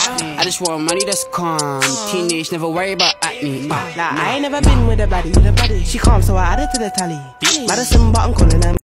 I just want money that's calm. Teenage, never worry about acne. I ain't never been with a baddie. She calm, so I added to the tally. Madison, but I'm calling her